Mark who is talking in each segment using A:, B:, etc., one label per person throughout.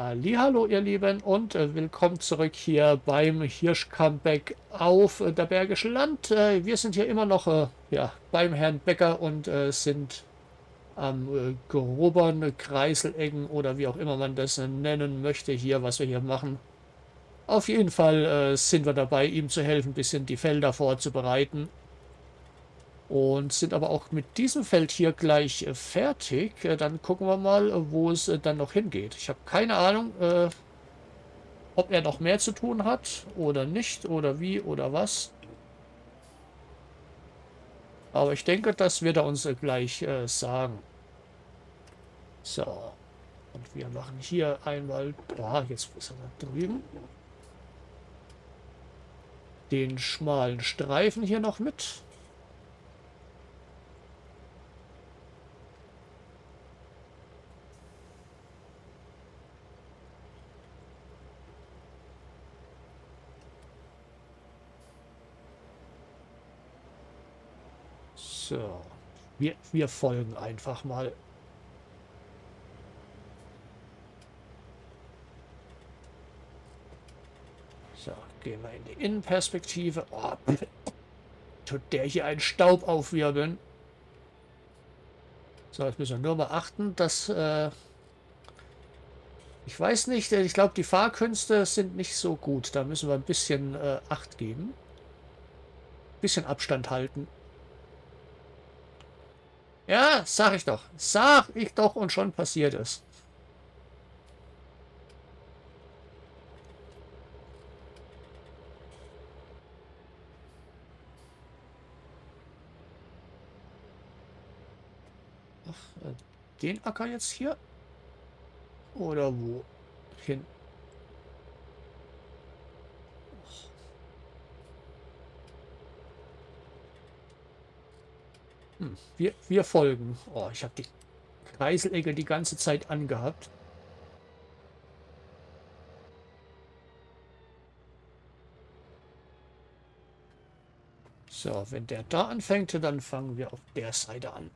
A: Hallihallo, ihr Lieben, und willkommen zurück hier beim Hirsch-Comeback auf der Bergischen Land. Wir sind hier immer noch ja, beim Herrn Becker und sind am grubbern, Kreiseleggen oder wie auch immer man das nennen möchte, hier, was wir hier machen. Auf jeden Fall sind wir dabei, ihm zu helfen, ein bisschen die Felder vorzubereiten. Und sind aber auch mit diesem Feld hier gleich fertig. Dann gucken wir mal, wo es dann noch hingeht. Ich habe keine Ahnung, ob er noch mehr zu tun hat oder nicht oder wie oder was. Aber ich denke, das wird er uns gleich sagen. So. Und wir machen hier einmal, jetzt ist er da drüben, den schmalen Streifen hier noch mit. So. Wir folgen einfach mal. So, gehen wir in die Innenperspektive. Oh, tut der hier einen Staub aufwirbeln. So, jetzt müssen wir nur mal achten, dass... ich weiß nicht, ich glaube, die Fahrkünste sind nicht so gut. Da müssen wir ein bisschen Acht geben. Ein bisschen Abstand halten. Ja, sag ich doch. Sag ich doch und schon passiert es. Ach, den Acker jetzt hier? Oder wo? Hin. Wir folgen. Oh, ich habe die Kreiselegge die ganze Zeit angehabt. So, wenn der da anfängt, dann fangen wir auf der Seite an.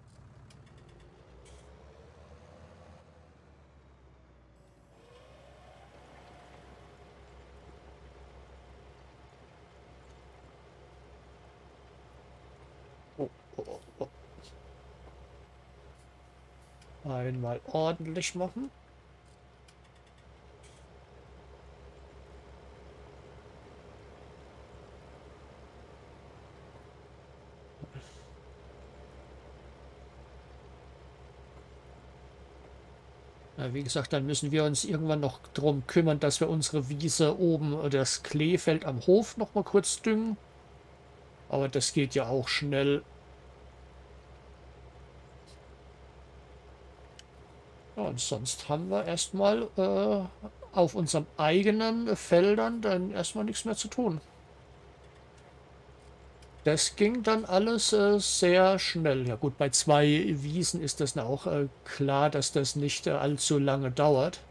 A: Oh, oh, oh, oh. Einmal ordentlich machen. Ja, wie gesagt, dann müssen wir uns irgendwann noch darum kümmern, dass wir unsere Wiese oben, das Kleefeld am Hof noch mal kurz düngen. Aber das geht ja auch schnell. Ja, und sonst haben wir erstmal auf unseren eigenen Feldern dann erstmal nichts mehr zu tun. Das ging dann alles sehr schnell. Ja gut, bei 2 Wiesen ist das auch klar, dass das nicht allzu lange dauert.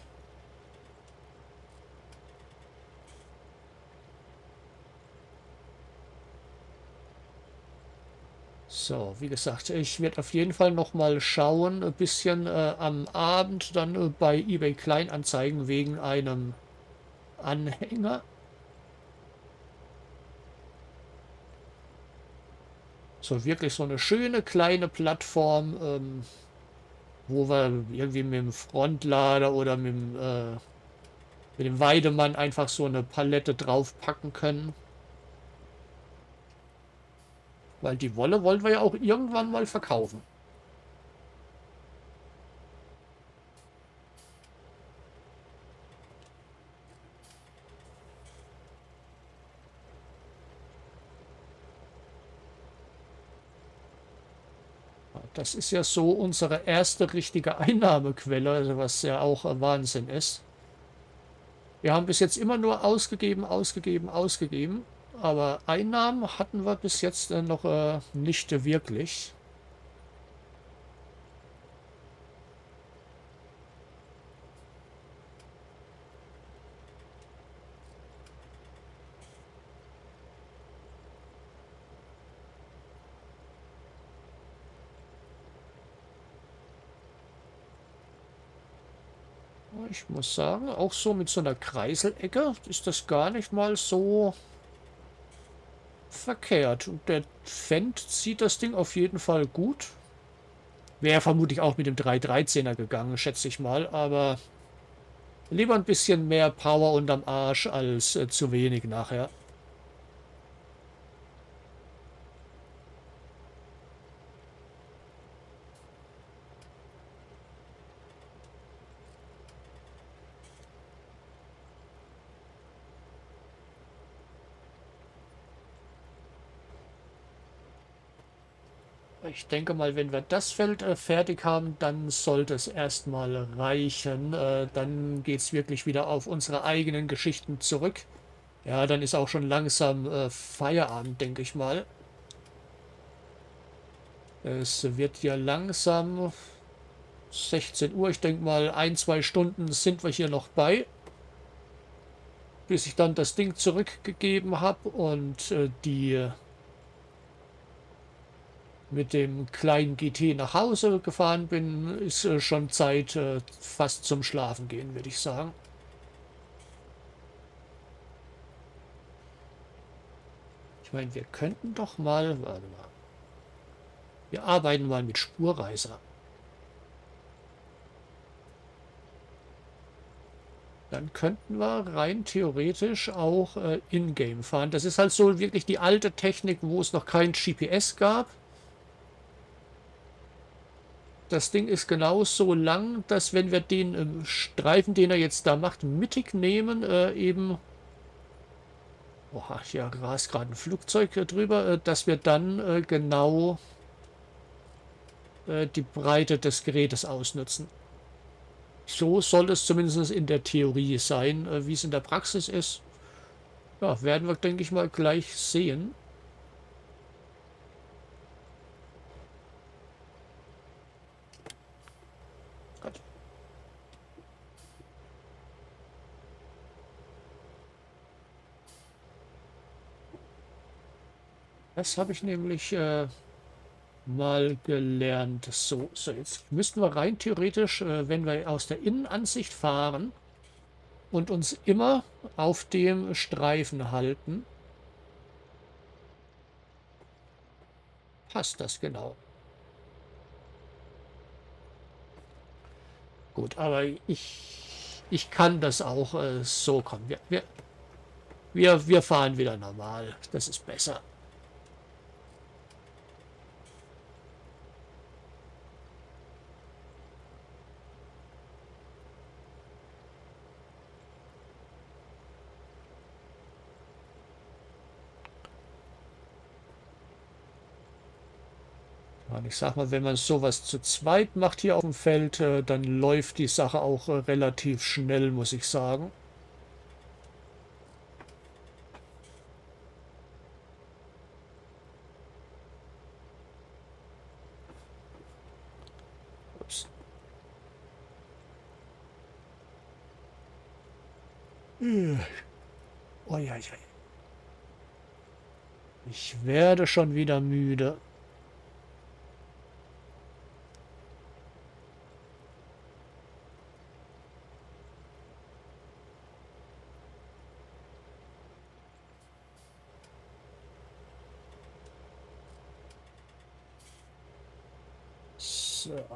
A: So, wie gesagt, ich werde auf jeden Fall noch mal schauen, ein bisschen am Abend dann bei eBay Kleinanzeigen wegen einem Anhänger. So wirklich so eine schöne kleine Plattform, wo wir irgendwie mit dem Frontlader oder mit dem Weidemann einfach so eine Palette draufpacken können. Weil die Wolle wollen wir ja auch irgendwann mal verkaufen. Das ist ja so unsere erste richtige Einnahmequelle, also was ja auch Wahnsinn ist. Wir haben bis jetzt immer nur ausgegeben, ausgegeben, ausgegeben. Aber Einnahmen hatten wir bis jetzt noch nicht wirklich. Ich muss sagen, auch so mit so einer Kreiselecke ist das gar nicht mal so verkehrt. Und der Fendt sieht das Ding auf jeden Fall gut. Wäre vermutlich auch mit dem 313er gegangen, schätze ich mal. Aber lieber ein bisschen mehr Power unterm Arsch als zu wenig nachher. Ich denke mal, wenn wir das Feld fertig haben, dann sollte es erstmal reichen. Dann geht es wirklich wieder auf unsere eigenen Geschichten zurück. Ja, dann ist auch schon langsam Feierabend, denke ich mal. Es wird ja langsam 16 Uhr. Ich denke mal, 1, 2 Stunden sind wir hier noch bei, bis ich dann das Ding zurückgegeben habe und die mit dem kleinen GT nach Hause gefahren bin, ist schon Zeit fast zum Schlafen gehen, würde ich sagen. Ich meine, wir könnten doch mal, warte mal, wir arbeiten mal mit Spurreiser. Dann könnten wir rein theoretisch auch in-game fahren. Das ist halt so wirklich die alte Technik, wo es noch kein GPS gab. Das Ding ist genauso lang, dass wenn wir den Streifen, den er jetzt da macht, mittig nehmen, eben... Oha, hier rast gerade ein Flugzeug drüber, dass wir dann genau die Breite des Gerätes ausnutzen. So soll es zumindest in der Theorie sein. Wie es in der Praxis ist, ja, werden wir, denke ich mal, gleich sehen. Gott. Das habe ich nämlich mal gelernt. So, jetzt müssten wir rein theoretisch, wenn wir aus der Innenansicht fahren und uns immer auf dem Streifen halten, passt das genau. Gut, aber ich kann das auch so kommen. Wir fahren wieder normal. Das ist besser. Und ich sag mal, wenn man sowas zu zweit macht hier auf dem Feld, dann läuft die Sache auch relativ schnell, muss ich sagen. Ups. Oh ja, ja. Ich werde schon wieder müde. So.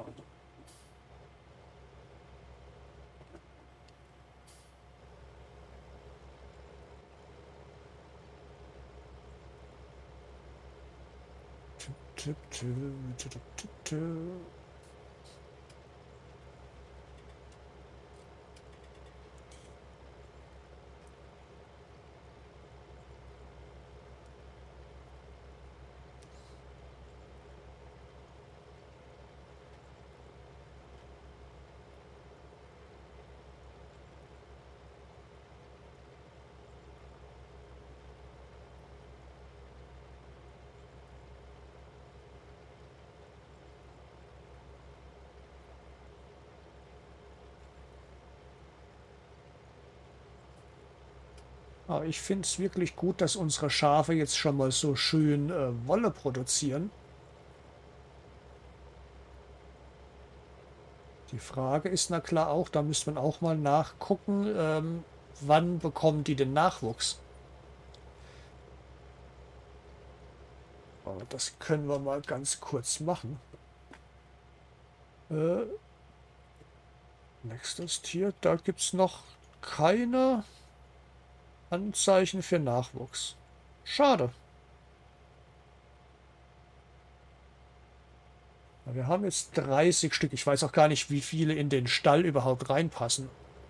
A: Aber ich finde es wirklich gut, dass unsere Schafe jetzt schon mal so schön Wolle produzieren. Die Frage ist na klar auch, da müsste man auch mal nachgucken, wann bekommen die den Nachwuchs? Aber das können wir mal ganz kurz machen. Äh, Nächstes Tier, da gibt es noch keine Anzeichen für Nachwuchs. Schade. Wir haben jetzt 30 Stück. Ich weiß auch gar nicht, wie viele in den Stall überhaupt reinpassen.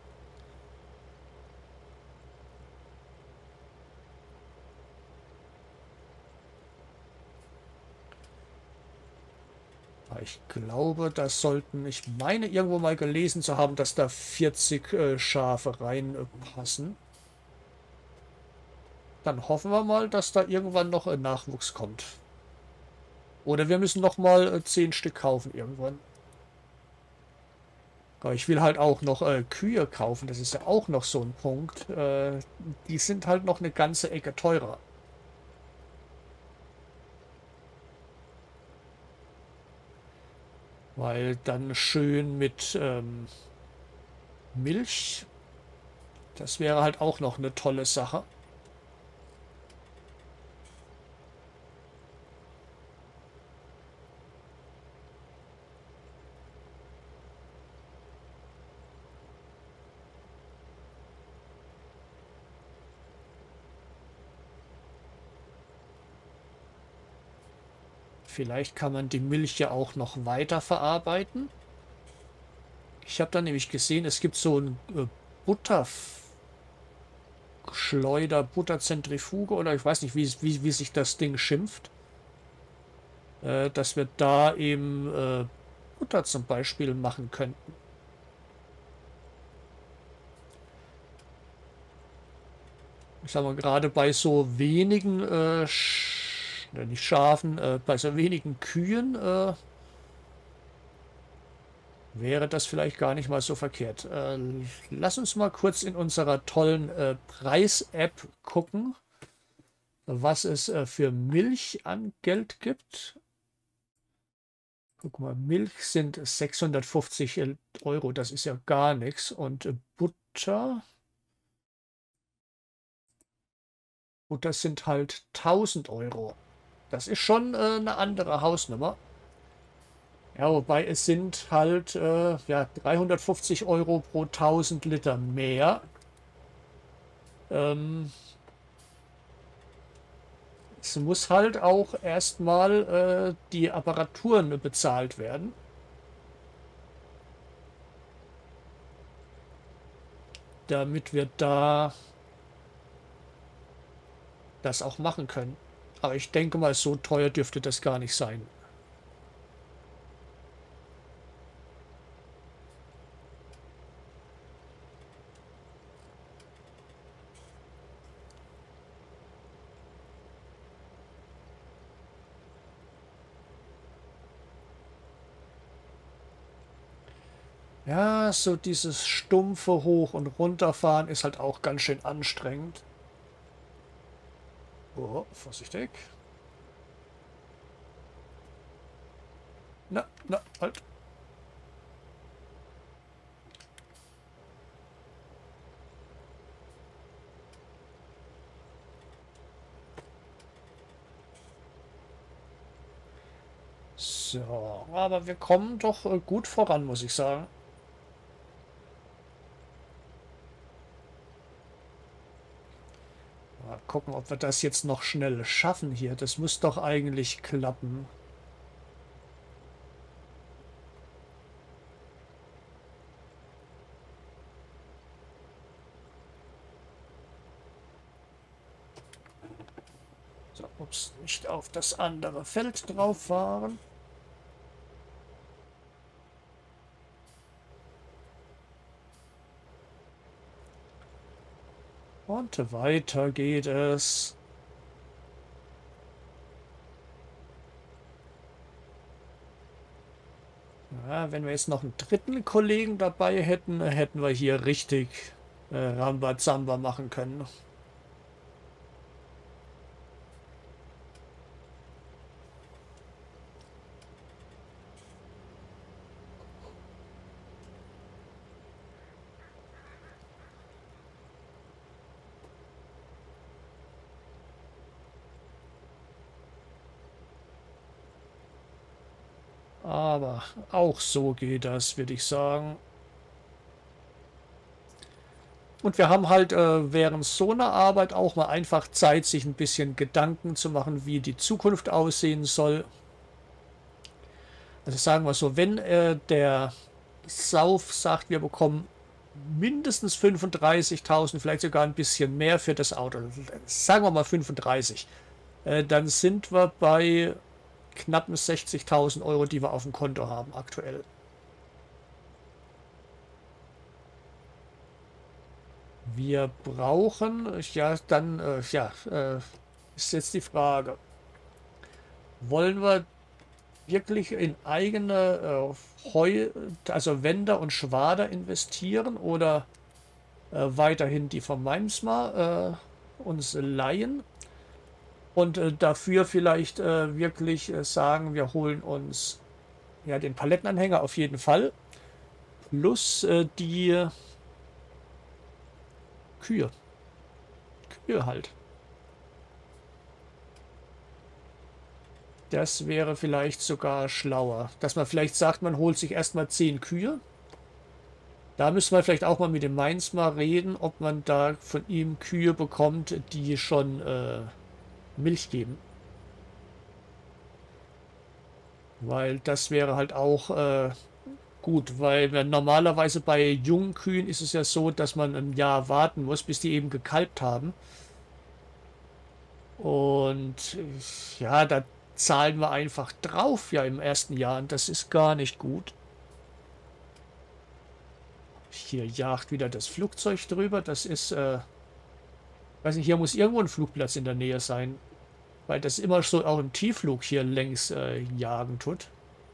A: Aber ich glaube, das sollten, ich meine irgendwo mal gelesen zu haben, dass da 40 Schafe reinpassen. Dann hoffen wir mal, dass da irgendwann noch ein Nachwuchs kommt. Oder wir müssen noch mal 10 Stück kaufen irgendwann. Aber ich will halt auch noch Kühe kaufen. Das ist ja auch noch so ein Punkt. Die sind halt noch eine ganze Ecke teurer. Weil dann schön mit Milch. Das wäre halt auch noch eine tolle Sache. Vielleicht kann man die Milch ja auch noch weiter verarbeiten. Ich habe da nämlich gesehen, es gibt so ein Butterschleuder, Butterzentrifuge oder ich weiß nicht, wie sich das Ding schimpft. Dass wir da eben Butter zum Beispiel machen könnten. Ich sag mal, gerade bei so wenigen, nicht Schafen, bei so wenigen Kühen wäre das vielleicht gar nicht mal so verkehrt. Lass uns mal kurz in unserer tollen Preis-App gucken, was es für Milch an Geld gibt. Guck mal, Milch sind 650 Euro, das ist ja gar nichts. Und Butter sind halt 1000 Euro. Das ist schon eine andere Hausnummer. Ja, wobei es sind halt ja, 350 Euro pro 1000 Liter mehr. Es muss halt auch erstmal die Apparaturen bezahlt werden, damit wir da das auch machen können. Aber ich denke mal, so teuer dürfte das gar nicht sein. Ja, so dieses stumpfe Hoch- und Runterfahren ist halt auch ganz schön anstrengend. Oh, vorsichtig. Na, halt. So, aber wir kommen doch gut voran, muss ich sagen. Mal gucken, ob wir das jetzt noch schnell schaffen hier. Das muss doch eigentlich klappen. So, ups, nicht auf das andere Feld drauf fahren. Und weiter geht es. Ja, wenn wir jetzt noch einen dritten Kollegen dabei hätten, hätten wir hier richtig Rambazamba machen können. Aber auch so geht das, würde ich sagen. Und wir haben halt während so einer Arbeit auch mal einfach Zeit, sich ein bisschen Gedanken zu machen, wie die Zukunft aussehen soll. Also sagen wir so, wenn der Sauf sagt, wir bekommen mindestens 35.000, vielleicht sogar ein bisschen mehr für das Auto, sagen wir mal 35, dann sind wir bei knappen 60.000 Euro, die wir auf dem Konto haben aktuell. Wir brauchen, ja, dann, ist jetzt die Frage, wollen wir wirklich in eigene also Wender und Schwader investieren oder weiterhin die von Meinsma uns leihen und dafür vielleicht wirklich sagen, wir holen uns ja den Palettenanhänger auf jeden Fall plus die Kühe. Kühe halt. Das wäre vielleicht sogar schlauer. Dass man vielleicht sagt, man holt sich erstmal 10 Kühe. Da müssen wir vielleicht auch mal mit dem Mainz mal reden, ob man da von ihm Kühe bekommt, die schon Milch geben. Weil das wäre halt auch gut, weil normalerweise bei jungen Kühen ist es ja so, dass man ein Jahr warten muss, bis die eben gekalbt haben. Und ja, da zahlen wir einfach drauf ja im ersten Jahr und das ist gar nicht gut. Hier jagt wieder das Flugzeug drüber. Das ist, weiß nicht, hier muss irgendwo ein Flugplatz in der Nähe sein. Weil das immer so auch im Tiefflug hier längs jagen tut.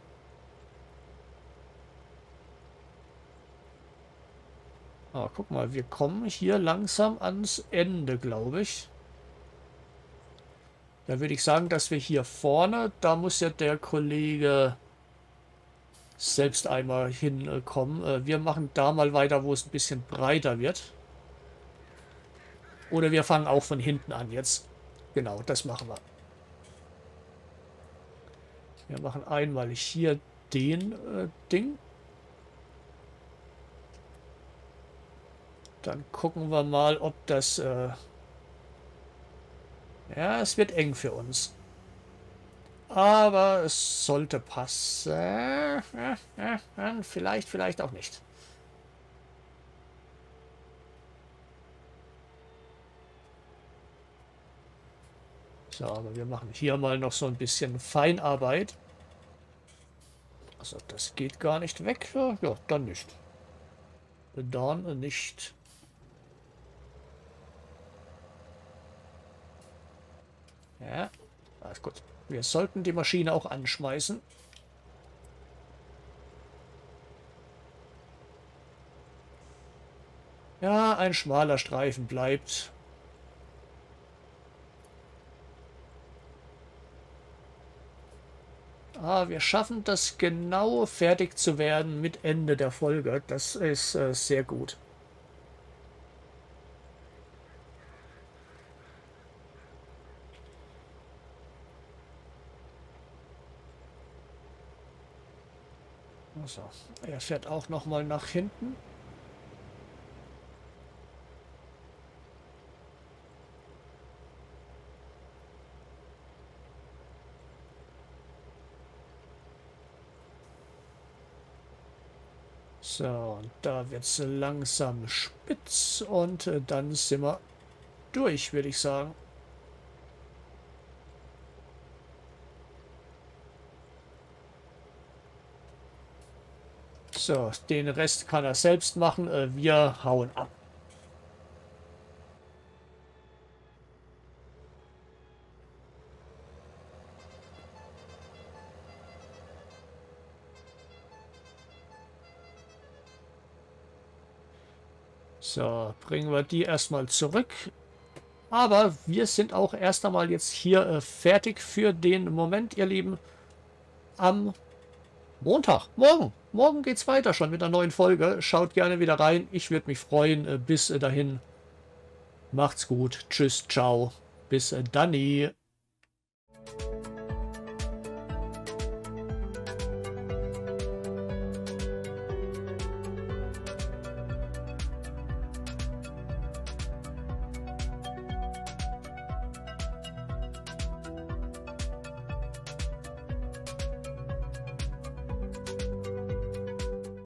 A: Ah, guck mal, wir kommen hier langsam ans Ende, glaube ich. Da würde ich sagen, dass wir hier vorne, da muss ja der Kollege selbst einmal hinkommen. Wir machen da mal weiter, wo es ein bisschen breiter wird. Oder wir fangen auch von hinten an jetzt. Genau, das machen wir. Wir machen einmal hier den Ding. Dann gucken wir mal, ob das... ja, es wird eng für uns. Aber es sollte passen. Vielleicht, vielleicht auch nicht. So, aber wir machen hier mal noch so ein bisschen Feinarbeit. Also das geht gar nicht weg. Ja, dann nicht. Dann nicht. Ja, alles gut. Wir sollten die Maschine auch anschmeißen. Ja, ein schmaler Streifen bleibt. Ah, wir schaffen das genau fertig zu werden mit Ende der Folge. Das ist sehr gut. Also, er fährt auch noch mal nach hinten. So, und da wird es langsam spitz und dann sind wir durch, würde ich sagen. So, den Rest kann er selbst machen. Wir hauen ab. So, bringen wir die erstmal zurück. Aber wir sind auch erst einmal jetzt hier fertig für den Moment, ihr Lieben. Am Montag, morgen geht's weiter schon mit einer neuen Folge. Schaut gerne wieder rein. Ich würde mich freuen. Bis dahin. Macht's gut. Tschüss, ciao. Bis dann.